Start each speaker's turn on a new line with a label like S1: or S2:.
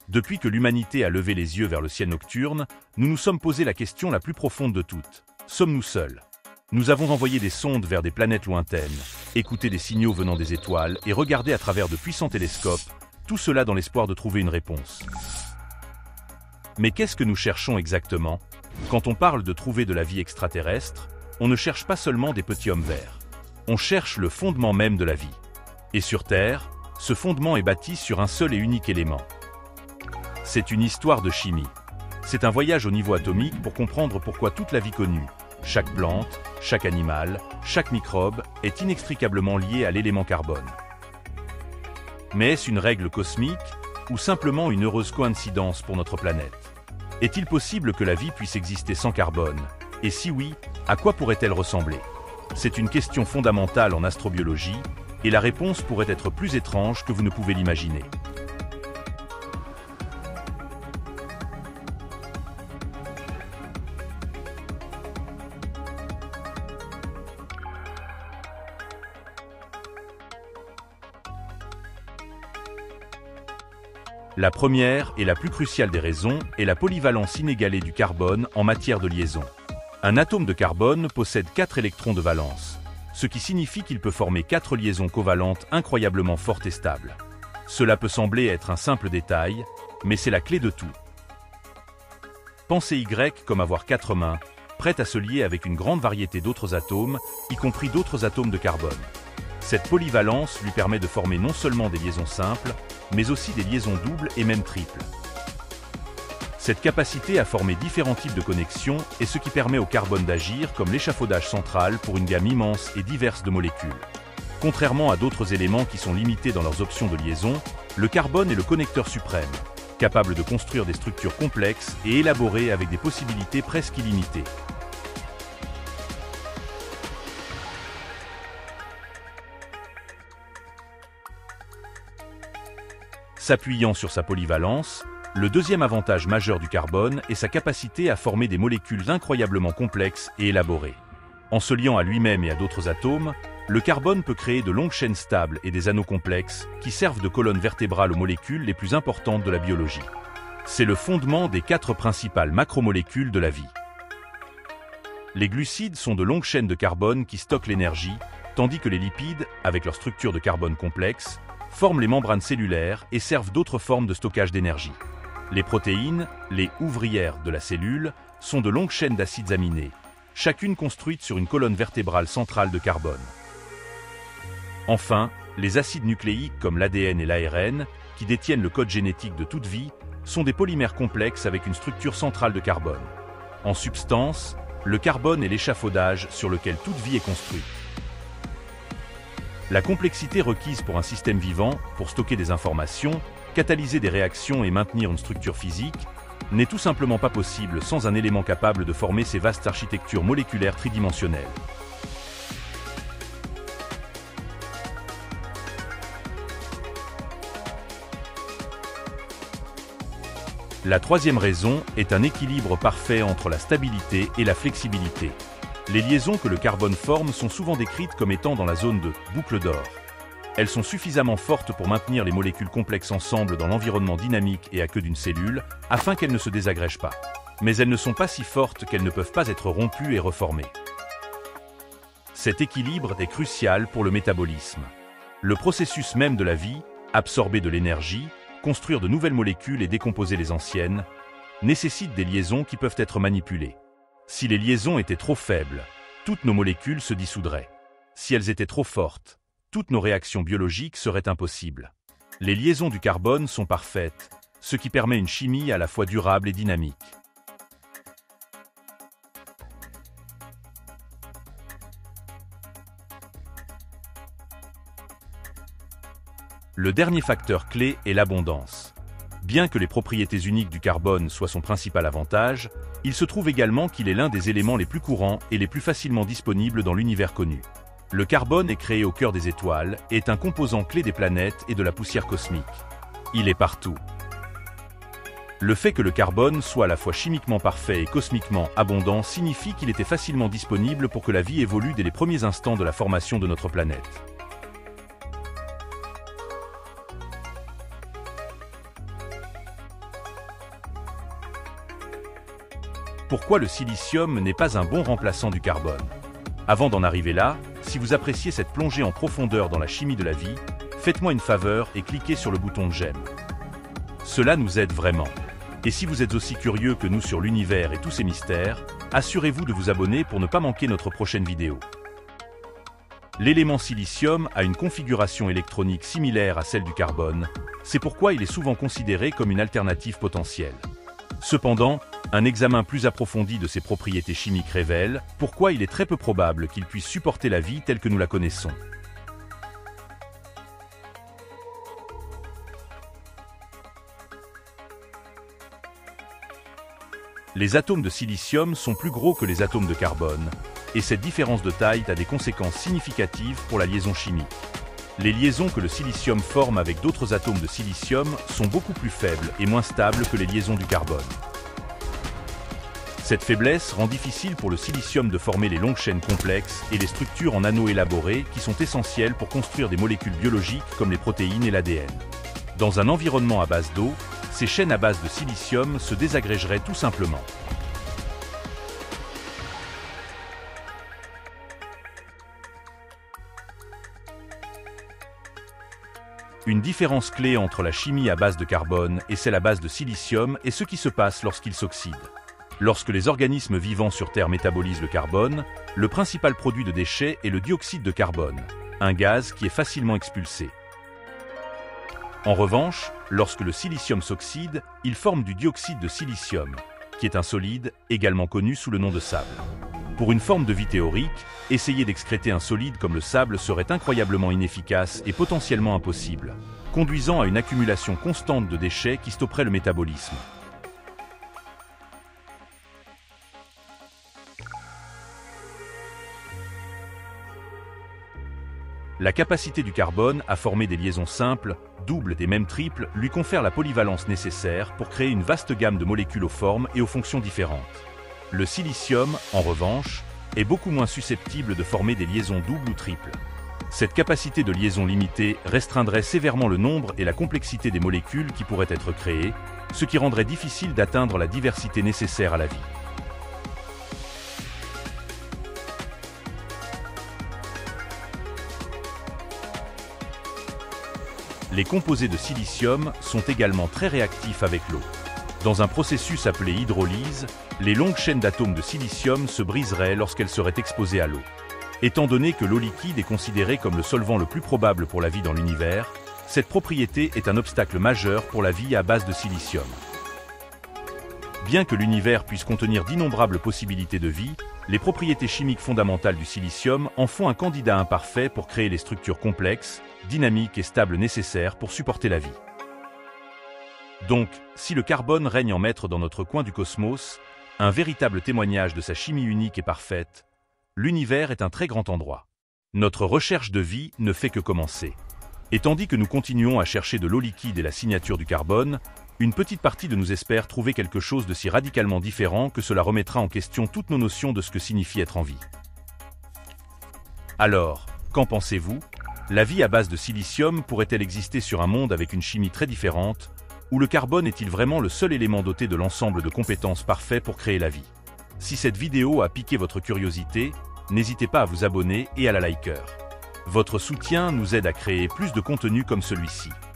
S1: Depuis que l'humanité a levé les yeux vers le ciel nocturne, nous nous sommes posé la question la plus profonde de toutes. Sommes-nous seuls? Nous avons envoyé des sondes vers des planètes lointaines, écouté des signaux venant des étoiles et regardé à travers de puissants télescopes, tout cela dans l'espoir de trouver une réponse. Mais qu'est-ce que nous cherchons exactement? Quand on parle de trouver de la vie extraterrestre, on ne cherche pas seulement des petits hommes verts. On cherche le fondement même de la vie. Et sur Terre, ce fondement est bâti sur un seul et unique élément. C'est une histoire de chimie. C'est un voyage au niveau atomique pour comprendre pourquoi toute la vie connue, chaque plante, chaque animal, chaque microbe, est inextricablement lié à l'élément carbone. Mais est-ce une règle cosmique ou simplement une heureuse coïncidence pour notre planète? Est-il possible que la vie puisse exister sans carbone? Et si oui, à quoi pourrait-elle ressembler? C'est une question fondamentale en astrobiologie, et la réponse pourrait être plus étrange que vous ne pouvez l'imaginer. La première et la plus cruciale des raisons est la polyvalence inégalée du carbone en matière de liaison. Un atome de carbone possède 4 électrons de valence, ce qui signifie qu'il peut former 4 liaisons covalentes incroyablement fortes et stables. Cela peut sembler être un simple détail, mais c'est la clé de tout. Pensez Y comme avoir 4 mains, prêtes à se lier avec une grande variété d'autres atomes, y compris d'autres atomes de carbone. Cette polyvalence lui permet de former non seulement des liaisons simples, mais aussi des liaisons doubles et même triples. Cette capacité à former différents types de connexions est ce qui permet au carbone d'agir comme l'échafaudage central pour une gamme immense et diverse de molécules. Contrairement à d'autres éléments qui sont limités dans leurs options de liaison, le carbone est le connecteur suprême, capable de construire des structures complexes et élaborées avec des possibilités presque illimitées. S'appuyant sur sa polyvalence, le deuxième avantage majeur du carbone est sa capacité à former des molécules incroyablement complexes et élaborées. En se liant à lui-même et à d'autres atomes, le carbone peut créer de longues chaînes stables et des anneaux complexes qui servent de colonne vertébrale aux molécules les plus importantes de la biologie. C'est le fondement des 4 principales macromolécules de la vie. Les glucides sont de longues chaînes de carbone qui stockent l'énergie, tandis que les lipides, avec leur structure de carbone complexe, forment les membranes cellulaires et servent d'autres formes de stockage d'énergie. Les protéines, les ouvrières de la cellule, sont de longues chaînes d'acides aminés, chacune construite sur une colonne vertébrale centrale de carbone. Enfin, les acides nucléiques comme l'ADN et l'ARN, qui détiennent le code génétique de toute vie, sont des polymères complexes avec une structure centrale de carbone. En substance, le carbone est l'échafaudage sur lequel toute vie est construite. La complexité requise pour un système vivant, pour stocker des informations, catalyser des réactions et maintenir une structure physique, n'est tout simplement pas possible sans un élément capable de former ces vastes architectures moléculaires tridimensionnelles. La troisième raison est un équilibre parfait entre la stabilité et la flexibilité. Les liaisons que le carbone forme sont souvent décrites comme étant dans la zone de « boucle d'or ». Elles sont suffisamment fortes pour maintenir les molécules complexes ensemble dans l'environnement dynamique et aqueux d'une cellule, afin qu'elles ne se désagrègent pas. Mais elles ne sont pas si fortes qu'elles ne peuvent pas être rompues et reformées. Cet équilibre est crucial pour le métabolisme. Le processus même de la vie, absorber de l'énergie, construire de nouvelles molécules et décomposer les anciennes, nécessite des liaisons qui peuvent être manipulées. Si les liaisons étaient trop faibles, toutes nos molécules se dissoudraient. Si elles étaient trop fortes, toutes nos réactions biologiques seraient impossibles. Les liaisons du carbone sont parfaites, ce qui permet une chimie à la fois durable et dynamique. Le dernier facteur clé est l'abondance. Bien que les propriétés uniques du carbone soient son principal avantage, il se trouve également qu'il est l'un des éléments les plus courants et les plus facilement disponibles dans l'univers connu. Le carbone est créé au cœur des étoiles et est un composant clé des planètes et de la poussière cosmique. Il est partout. Le fait que le carbone soit à la fois chimiquement parfait et cosmiquement abondant signifie qu'il était facilement disponible pour que la vie évolue dès les premiers instants de la formation de notre planète. Pourquoi le silicium n'est pas un bon remplaçant du carbone? Avant d'en arriver là, si vous appréciez cette plongée en profondeur dans la chimie de la vie, faites-moi une faveur et cliquez sur le bouton de j'aime. Cela nous aide vraiment. Et si vous êtes aussi curieux que nous sur l'univers et tous ses mystères, assurez-vous de vous abonner pour ne pas manquer notre prochaine vidéo. L'élément silicium a une configuration électronique similaire à celle du carbone, c'est pourquoi il est souvent considéré comme une alternative potentielle. Cependant, un examen plus approfondi de ses propriétés chimiques révèle pourquoi il est très peu probable qu'il puisse supporter la vie telle que nous la connaissons. Les atomes de silicium sont plus gros que les atomes de carbone, et cette différence de taille a des conséquences significatives pour la liaison chimique. Les liaisons que le silicium forme avec d'autres atomes de silicium sont beaucoup plus faibles et moins stables que les liaisons du carbone. Cette faiblesse rend difficile pour le silicium de former les longues chaînes complexes et les structures en anneaux élaborés qui sont essentielles pour construire des molécules biologiques comme les protéines et l'ADN. Dans un environnement à base d'eau, ces chaînes à base de silicium se désagrégeraient tout simplement. Une différence clé entre la chimie à base de carbone et celle à base de silicium est ce qui se passe lorsqu'ils s'oxydent. Lorsque les organismes vivants sur Terre métabolisent le carbone, le principal produit de déchets est le dioxyde de carbone, un gaz qui est facilement expulsé. En revanche, lorsque le silicium s'oxyde, il forme du dioxyde de silicium, qui est un solide, également connu sous le nom de sable. Pour une forme de vie théorique, essayer d'excréter un solide comme le sable serait incroyablement inefficace et potentiellement impossible, conduisant à une accumulation constante de déchets qui stopperait le métabolisme. La capacité du carbone à former des liaisons simples, doubles et même triples lui confère la polyvalence nécessaire pour créer une vaste gamme de molécules aux formes et aux fonctions différentes. Le silicium, en revanche, est beaucoup moins susceptible de former des liaisons doubles ou triples. Cette capacité de liaison limitée restreindrait sévèrement le nombre et la complexité des molécules qui pourraient être créées, ce qui rendrait difficile d'atteindre la diversité nécessaire à la vie. Les composés de silicium sont également très réactifs avec l'eau. Dans un processus appelé hydrolyse, les longues chaînes d'atomes de silicium se briseraient lorsqu'elles seraient exposées à l'eau. Étant donné que l'eau liquide est considérée comme le solvant le plus probable pour la vie dans l'univers, cette propriété est un obstacle majeur pour la vie à base de silicium. Bien que l'univers puisse contenir d'innombrables possibilités de vie, les propriétés chimiques fondamentales du silicium en font un candidat imparfait pour créer les structures complexes, dynamiques et stables nécessaires pour supporter la vie. Donc, si le carbone règne en maître dans notre coin du cosmos, un véritable témoignage de sa chimie unique et parfaite, l'univers est un très grand endroit. Notre recherche de vie ne fait que commencer. Et tandis que nous continuons à chercher de l'eau liquide et la signature du carbone, une petite partie de nous espère trouver quelque chose de si radicalement différent que cela remettra en question toutes nos notions de ce que signifie être en vie. Alors, qu'en pensez-vous? La vie à base de silicium pourrait-elle exister sur un monde avec une chimie très différente, ou le carbone est-il vraiment le seul élément doté de l'ensemble de compétences parfaites pour créer la vie? Si cette vidéo a piqué votre curiosité, n'hésitez pas à vous abonner et à la liker. Votre soutien nous aide à créer plus de contenu comme celui-ci.